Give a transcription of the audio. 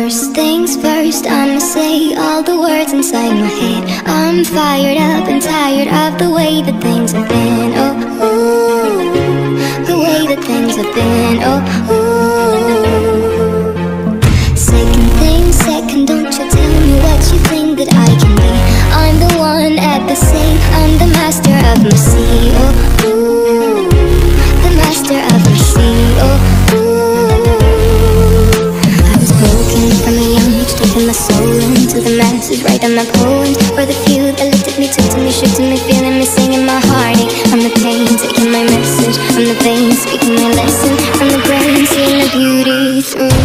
First things first, I'ma say all the words inside my head. I'm fired up and tired of the way that things have been. Oh, ooh, the way that things have been. Oh, ooh. Second thing second, don't you tell me what you think that I can be. I'm the one at the safe, I'm the master of my sea. Oh, ooh, the master of my sea. Oh, from a young age, taking my soul into the masses, writing my poems for the few that looked at me, took to me, shook to me, feeling me, singing my heartache. From the pain, taking my message from the veins, speaking my lesson from the brain, seeing the beauty through